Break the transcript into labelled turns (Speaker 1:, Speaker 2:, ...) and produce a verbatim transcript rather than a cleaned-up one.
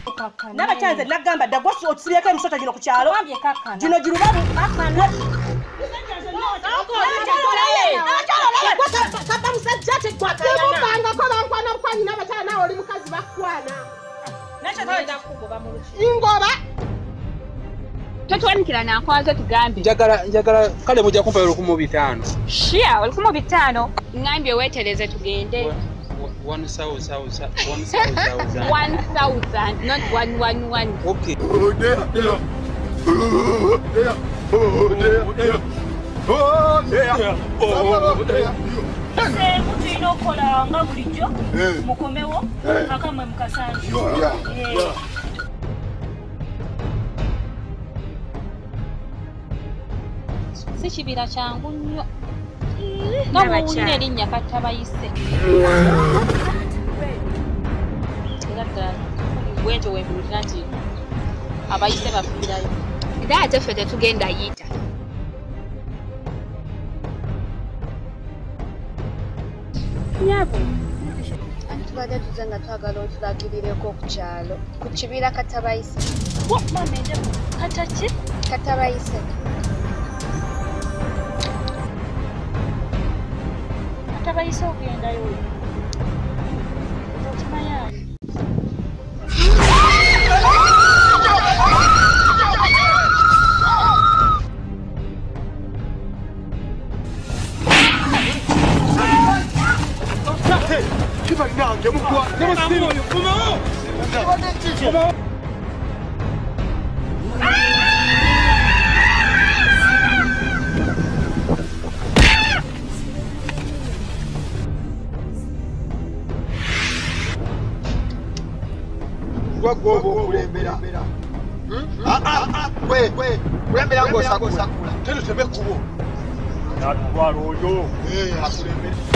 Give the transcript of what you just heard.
Speaker 1: Nabachanze nagamba dagwa otsiriyako emisota gino ku kyalo. Gino girubabu. Ingoba
Speaker 2: Totwanikira na nkwazo tugambe.
Speaker 3: Njagala njagala kale mujja kumpa olukumu bitano.
Speaker 2: Shia olukumu bitano. Ngambye wetereze tugende.
Speaker 3: one thousand one thousand
Speaker 2: one thousand not one one one.
Speaker 3: Okay.
Speaker 4: Oh there there. Oh there. Oh there. Oh there. Oh there.
Speaker 1: Eh mutino kola nga bulijjo mukomewo akamwe mukasanje. Eh
Speaker 2: Sikibira kyangu nnyo. Nabawulira erinnya Katabayise. Bwentyo wembulira nti abayise bafiirayo. Era ate ffe tetugenda yita. Nyabo.
Speaker 5: Tubadde tuzenga twagala otulagirireko ku kyalo. Ku kibira Katabayise.
Speaker 1: Wo mama ende kataki
Speaker 5: Katabayise.
Speaker 1: Katabayise ogendayo. Okimanyi.
Speaker 4: Kiba nange mukwa. Nemusiri. Kumawo. Kumawo. Gwagobo kulembera. Ah ah we we kulembera ngosa gosa kula. Tero tebe kubo. Natwalo yo. Eh akulembera.